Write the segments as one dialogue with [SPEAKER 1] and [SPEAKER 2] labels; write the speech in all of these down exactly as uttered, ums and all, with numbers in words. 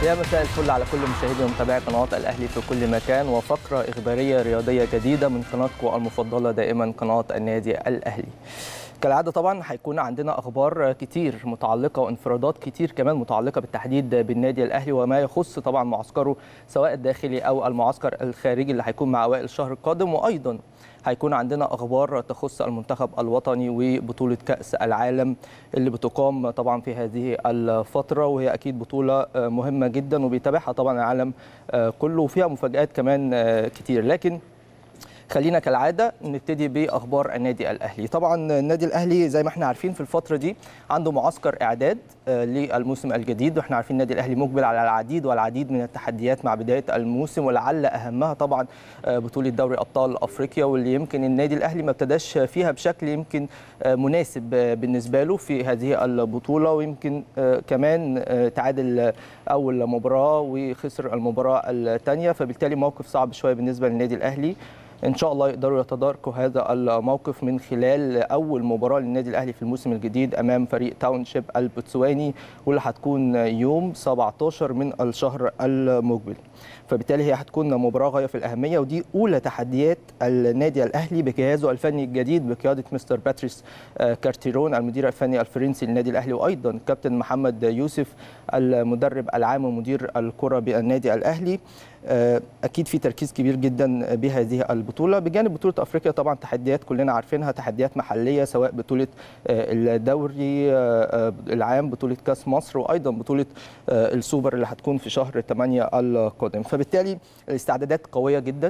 [SPEAKER 1] يا مساء الفل على كل مشاهدي ومتابعي قنوات الأهلي في كل مكان، وفقرة إخبارية رياضية جديدة من قناتكم المفضلة دائما قناة النادي الأهلي. كالعادة طبعا هيكون عندنا أخبار كتير متعلقة وانفرادات كتير كمان متعلقة بالتحديد بالنادي الأهلي وما يخص طبعا معسكره سواء الداخلي أو المعسكر الخارجي اللي هيكون مع أوائل الشهر القادم، وأيضا هيكون عندنا أخبار تخص المنتخب الوطني وبطولة كأس العالم اللي بتقام طبعا في هذه الفترة، وهي أكيد بطولة مهمة جدا وبيتابعها طبعا العالم كله وفيها مفاجآت كمان كتير. لكن خلينا كالعاده نبتدي باخبار النادي الاهلي. طبعا النادي الاهلي زي ما احنا عارفين في الفتره دي عنده معسكر اعداد للموسم الجديد، واحنا عارفين النادي الاهلي مقبل على العديد والعديد من التحديات مع بدايه الموسم، ولعل اهمها طبعا بطوله دوري ابطال افريقيا، واللي يمكن النادي الاهلي ما ابتداش فيها بشكل يمكن مناسب بالنسبه له في هذه البطوله، ويمكن كمان تعادل اول مباراه وخسر المباراه الثانيه، فبالتالي موقف صعب شويه بالنسبه للنادي الاهلي. إن شاء الله يقدروا يتداركوا هذا الموقف من خلال أول مباراة للنادي الأهلي في الموسم الجديد أمام فريق تاونشيب البوتسواني، واللي هتكون يوم سبعة عشر من الشهر المقبل. فبالتالي هي هتكون مباراة غاية في الأهمية، ودي أولى تحديات النادي الأهلي بجهازه الفني الجديد بقيادة مستر باتريس كارتيرون المدير الفني الفرنسي للنادي الأهلي، وأيضا كابتن محمد يوسف المدرب العام ومدير الكرة بالنادي الأهلي. أكيد في تركيز كبير جدا بهذه البطولة. بجانب بطولة أفريقيا طبعا تحديات كلنا عارفينها، تحديات محلية سواء بطولة الدوري العام، بطولة كاس مصر، وأيضا بطولة السوبر اللي هتكون في شهر ثمانية القادم. فبالتالي الاستعدادات قوية جدا.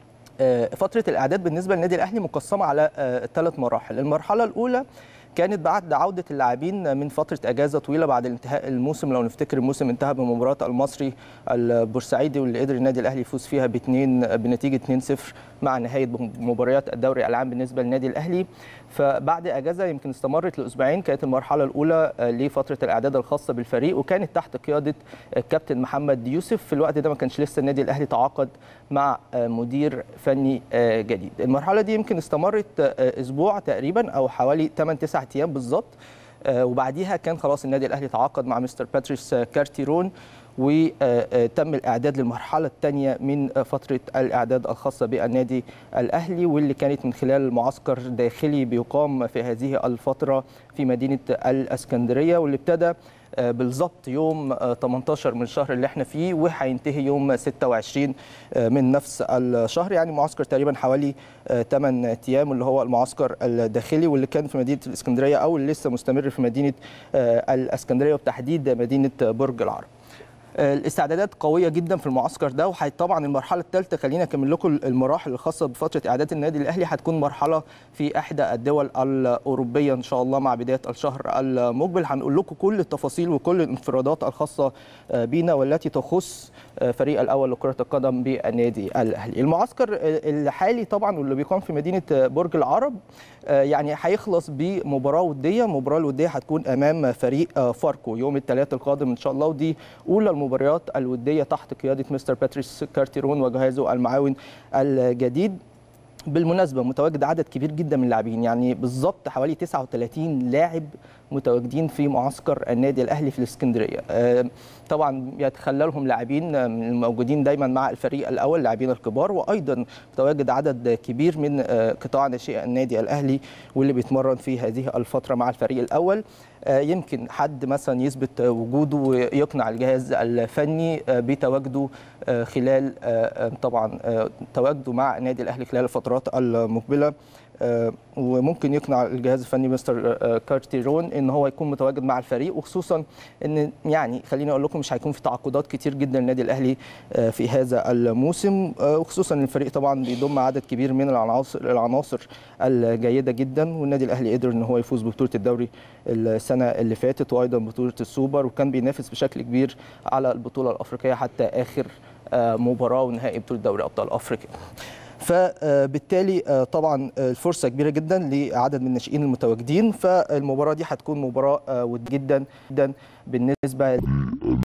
[SPEAKER 1] فترة الإعداد بالنسبة للنادي الأهلي مقسمة على ثلاث مراحل. المرحلة الأولى كانت بعد عودة اللاعبين من فترة أجازة طويلة بعد انتهاء الموسم. لو نفتكر الموسم انتهى بمباراة المصري البورسعيدي واللي قدر النادي الأهلي يفوز فيها باثنين بنتيجة اثنين صفر مع نهاية مباريات الدوري العام بالنسبة للنادي الأهلي. فبعد أجازة يمكن استمرت لأسبوعين كانت المرحلة الأولى لفترة الإعداد الخاصة بالفريق، وكانت تحت قيادة الكابتن محمد يوسف. في الوقت ده ما كانش لسه النادي الأهلي تعاقد مع مدير فني جديد. المرحلة دي يمكن استمرت أسبوع تقريبا أو حوالي ثمانية تسعة أيام بالظبط، وبعديها كان خلاص النادي الأهلي تعاقد مع مستر باتريس كارتيرون، وتم الإعداد للمرحلة الثانية من فترة الإعداد الخاصة بالنادي الأهلي، واللي كانت من خلال معسكر داخلي بيقام في هذه الفترة في مدينة الإسكندرية، واللي ابتدى بالضبط يوم ثمانية عشر من الشهر اللي احنا فيه وهينتهي يوم ستة وعشرين من نفس الشهر. يعني معسكر تقريبا حوالي ثمانية ايام اللي هو المعسكر الداخلي، واللي كان في مدينة الإسكندرية او اللي لسه مستمر في مدينة الإسكندرية وبالتحديد مدينة برج العرب. الاستعدادات قويه جدا في المعسكر ده. وطبعا المرحله الثالثه خلينا اكمل لكم المراحل الخاصه بفتره اعداد النادي الاهلي، هتكون مرحله في احدى الدول الاوروبيه ان شاء الله مع بدايه الشهر المقبل. هنقول لكم كل التفاصيل وكل الانفرادات الخاصه بينا والتي تخص فريق الاول لكره القدم بالنادي الاهلي. المعسكر الحالي طبعا واللي بيقام في مدينه برج العرب يعني هيخلص بمباراه وديه. المباراه الوديه هتكون امام فريق فاركو يوم الثلاثاء القادم ان شاء الله، ودي اولى المباريات الوديه تحت قياده مستر باتريس كارتيرون وجهازه المعاون الجديد. بالمناسبه متواجد عدد كبير جدا من اللاعبين، يعني بالظبط حوالي تسعة وثلاثين لاعب متواجدين في معسكر النادي الاهلي في الاسكندريه. طبعا يتخللهم لاعبين الموجودين دايما مع الفريق الاول، اللاعبين الكبار، وايضا متواجد عدد كبير من قطاع ناشئي النادي الاهلي واللي بيتمرن في هذه الفتره مع الفريق الاول. يمكن حد مثلا يثبت وجوده ويقنع الجهاز الفني بتواجده خلال طبعا تواجده مع النادي الاهلي خلال الفترات المقبله، وممكن يقنع الجهاز الفني مستر كارتيرون ان هو يكون متواجد مع الفريق، وخصوصا ان يعني خليني اقول لكم مش هيكون في تعاقدات كتير جدا للنادي الاهلي في هذا الموسم، وخصوصا ان الفريق طبعا بيضم عدد كبير من العناصر العناصر الجيده جدا. والنادي الاهلي قدر ان هو يفوز ببطوله الدوري السنه اللي فاتت وايضا بطوله السوبر، وكان بينافس بشكل كبير على البطوله الافريقيه حتى اخر مباراه ونهائي بطوله دوري ابطال افريقيا. فبالتالي طبعا الفرصه كبيره جدا لعدد من الناشئين المتواجدين، فالمباراه دي هتكون مباراه ود جدا جدا بالنسبه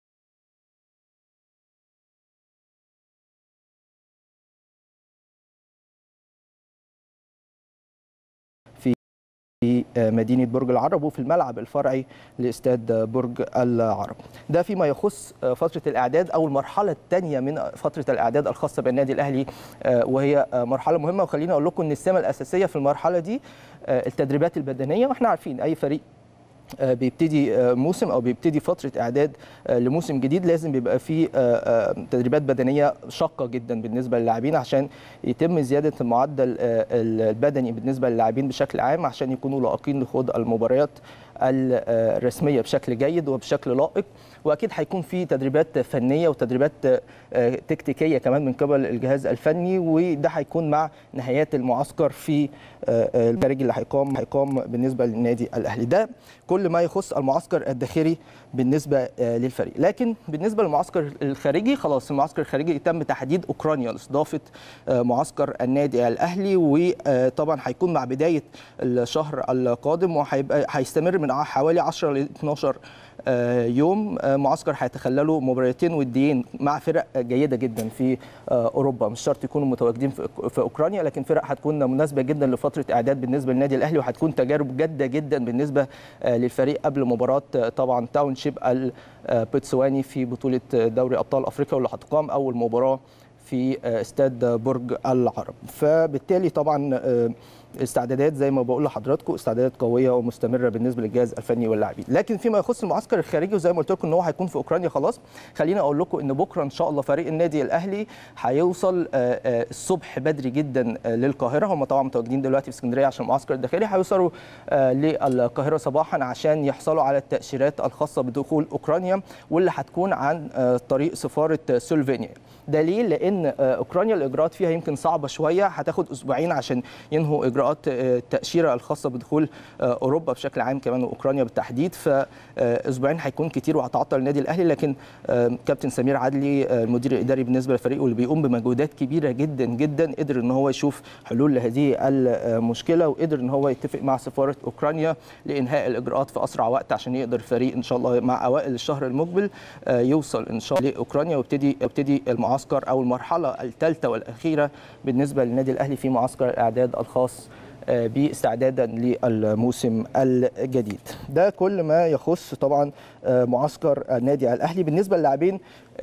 [SPEAKER 1] في مدينة برج العرب وفي الملعب الفرعي لاستاد برج العرب. ده فيما يخص فترة الإعداد أو المرحلة الثانية من فترة الإعداد الخاصة بالنادي الأهلي، وهي مرحلة مهمة. وخليني أقول لكم إن السمة الأساسية في المرحلة دي التدريبات البدنية، وإحنا عارفين أي فريق بيبتدي موسم او بيبتدي فتره اعداد لموسم جديد لازم بيبقى فيه تدريبات بدنيه شاقه جدا بالنسبه للاعبين عشان يتم زياده المعدل البدني بالنسبه للاعبين بشكل عام عشان يكونوا لائقين لخوض المباريات الرسميه بشكل جيد وبشكل لائق. واكيد هيكون في تدريبات فنيه وتدريبات تكتيكيه كمان من قبل الجهاز الفني، وده هيكون مع نهايات المعسكر في الخارجي اللي هيقام هيقام بالنسبه للنادي الاهلي. ده كل ما يخص المعسكر الداخلي بالنسبه للفريق. لكن بالنسبه للمعسكر الخارجي خلاص المعسكر الخارجي تم تحديد اوكرانيا لاستضافه معسكر النادي الاهلي، وطبعا هيكون مع بدايه الشهر القادم وهيبقى هيستمر من حوالي عشرة ل اثناشر يوم. معسكر هيتخلله مباراتين وديين مع فرق جيده جدا في اوروبا، مش شرط يكونوا متواجدين في اوكرانيا، لكن فرق هتكون مناسبه جدا لفتره اعداد بالنسبه للنادي الاهلي، وهتكون تجارب جاده جدا بالنسبه للفريق قبل مباراه طبعا تاونشيب البوتسواني في بطوله دوري ابطال افريقيا واللي هتقام اول مباراه في استاد برج العرب. فبالتالي طبعا استعدادات زي ما بقول لحضراتكم استعدادات قويه ومستمره بالنسبه للجهاز الفني واللاعبين. لكن فيما يخص المعسكر الخارجي وزي ما قلت لكم ان هو هيكون في اوكرانيا خلاص، خليني اقول لكم ان بكره ان شاء الله فريق النادي الاهلي هيوصل الصبح بدري جدا للقاهره. هم طبعا متواجدين دلوقتي في اسكندريه عشان المعسكر الداخلي، هيوصلوا للقاهره صباحا عشان يحصلوا على التاشيرات الخاصه بدخول اوكرانيا واللي هتكون عن طريق سفاره سلوفينيا. ده ليه؟ لان اوكرانيا الاجراءات فيها يمكن صعبه شويه، هتاخد اسبوعين عشان ينهوا اجراءات التاشيره الخاصه بدخول اوروبا بشكل عام كمان واوكرانيا بالتحديد. فاسبوعين هيكون كتير وهتعطل النادي الاهلي. لكن كابتن سمير عدلي المدير الاداري بالنسبه للفريق واللي بيقوم بمجهودات كبيره جدا جدا قدر ان هو يشوف حلول لهذه المشكله، وقدر ان هو يتفق مع سفاره اوكرانيا لانهاء الاجراءات في اسرع وقت عشان يقدر الفريق ان شاء الله مع اوائل الشهر المقبل يوصل ان شاء الله لاوكرانيا ويبتدي يبتدي المعسكر او المرحله الثالثه والاخيره بالنسبه للنادي الاهلي في معسكر الاعداد الخاص باستعدادا للموسم الجديد. ده كل ما يخص طبعا معسكر النادي الاهلي. بالنسبه للاعبين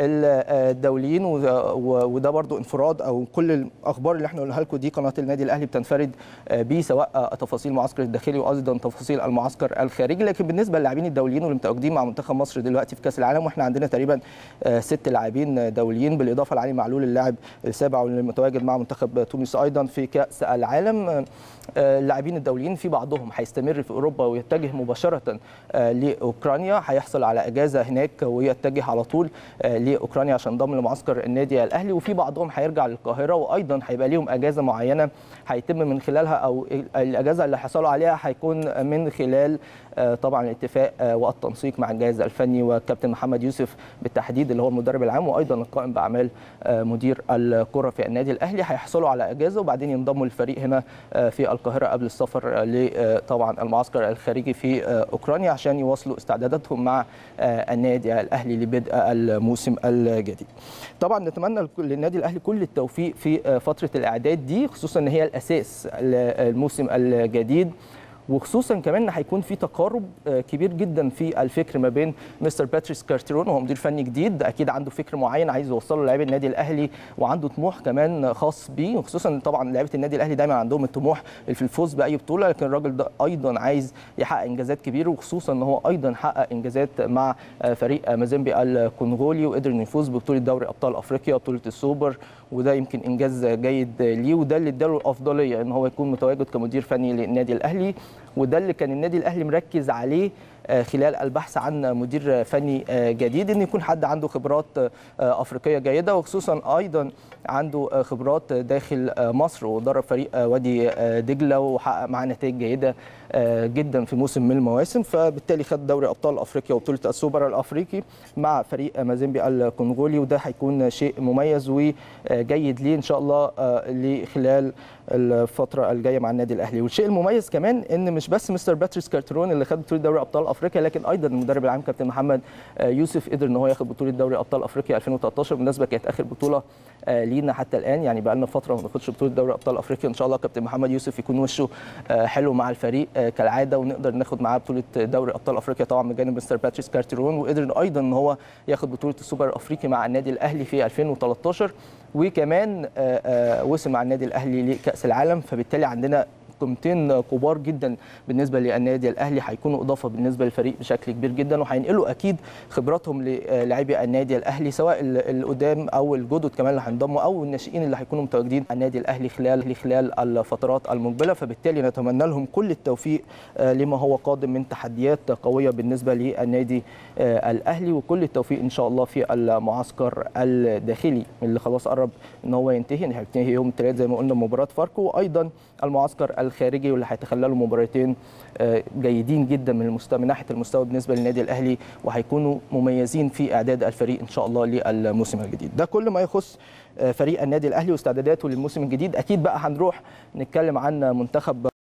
[SPEAKER 1] الدوليين وده برضو انفراد او كل الاخبار اللي احنا قلناها لكم دي قناه النادي الاهلي بتنفرد بيه، سواء تفاصيل المعسكر الداخلي وايضا تفاصيل المعسكر الخارجي. لكن بالنسبه للاعبين الدوليين واللي متواجدين مع منتخب مصر دلوقتي في كاس العالم، واحنا عندنا تقريبا ست لاعبين دوليين بالاضافه لعلي معلول اللاعب السابع واللي متواجد مع منتخب تونس ايضا في كاس العالم. اللاعبين الدوليين في بعضهم هيستمر في اوروبا ويتجه مباشره لاوكرانيا، هيحصل على اجازه هناك ويتجه على طول لاوكرانيا عشان انضم لمعسكر النادي الاهلي، وفي بعضهم هيرجع للقاهره وايضا هيبقى ليهم اجازه معينه هيتم من خلالها او الاجازه اللي حصلوا عليها هيكون من خلال طبعا الاتفاق والتنسيق مع الجهاز الفني والكابتن محمد يوسف بالتحديد اللي هو المدرب العام وايضا القائم باعمال مدير الكره في النادي الاهلي. هيحصلوا على اجازه وبعدين ينضموا للفريق هنا في القاهره قبل السفر لطبعا المعسكر الخارجي في اوكرانيا عشان يواصلوا استعداداتهم مع النادي الاهلي لبدء الموسم الجديد. طبعا نتمنى للنادي الاهلي كل التوفيق في فتره الاعداد دي، خصوصا ان هي الاساس الموسم الجديد، وخصوصا كمان ان هيكون في تقارب كبير جدا في الفكر ما بين مستر باتريس كارتيرون وهو مدير فني جديد، اكيد عنده فكر معين عايز يوصله للاعبي النادي الاهلي وعنده طموح كمان خاص بيه، وخصوصا طبعا لعيبه النادي الاهلي دايما عندهم الطموح في الفوز باي بطوله، لكن الراجل ده ايضا عايز يحقق انجازات كبيره، وخصوصا ان هو ايضا حقق انجازات مع فريق مازيمبي الكونغولي وقدر انه يفوز ببطوله دوري ابطال افريقيا وبطوله السوبر، وده يمكن انجاز جيد ليه، وده اللي اداله الافضليه ان هو يكون متواجد كمدير فني للنادي الاهلي، وده اللي كان النادي الاهلي مركز عليه خلال البحث عن مدير فني جديد، ان يكون حد عنده خبرات افريقيه جيده، وخصوصا ايضا عنده خبرات داخل مصر ودرب فريق وادي دجله وحقق معاه نتائج جيده جدا في موسم من المواسم، فبالتالي خد دوري ابطال افريقيا وبطوله السوبر الافريقي مع فريق مازيمبي الكونغولي، وده هيكون شيء مميز وجيد ليه ان شاء الله لخلال الفتره الجايه مع النادي الاهلي. والشيء المميز كمان ان مش بس مستر باتريس كارتيرون اللي خد بطوله دوري ابطال افريقيا، لكن ايضا المدرب العام كابتن محمد يوسف قدر ان هو ياخد بطوله دوري ابطال افريقيا ألفين وتلتاشر. بالمناسبه كانت اخر بطوله لينا حتى الان، يعني بقى لنا فتره ما بناخدش بطوله دوري ابطال افريقيا. ان شاء الله كابتن محمد يوسف يكون وشه حلو مع الفريق كالعاده ونقدر ناخد معاه بطوله دوري ابطال افريقيا طبعا من جانب مستر باتريس كارتيرون. وقدر ايضا ان هو ياخد بطوله السوبر الافريقي مع النادي الاهلي في ألفين وتلتاشر، وكمان وصل مع النادي الاهلي لكاس العالم. فبالتالي عندنا قيمتين كبار جدا بالنسبه للنادي الاهلي، هيكونوا اضافه بالنسبه للفريق بشكل كبير جدا، وهينقلوا اكيد خبراتهم للاعبي النادي الاهلي سواء القدام او الجدد كمان اللي هينضموا او الناشئين اللي هيكونوا متواجدين على النادي الاهلي خلال خلال الفترات المقبله. فبالتالي نتمنى لهم كل التوفيق لما هو قادم من تحديات قويه بالنسبه للنادي الاهلي، وكل التوفيق ان شاء الله في المعسكر الداخلي اللي خلاص قرب ان هو ينتهي، اللي هينتهي يوم الثلاث زي ما قلنا مباراه فاركو، وايضا المعسكر الخارجي واللي هيتخللوا مباراتين جيدين جدا من المستوى من ناحيه المستوى بالنسبه للنادي الاهلي، وهيكونوا مميزين في اعداد الفريق ان شاء الله للموسم الجديد. ده كل ما يخص فريق النادي الاهلي واستعداداته للموسم الجديد. اكيد بقى هنروح نتكلم عن منتخب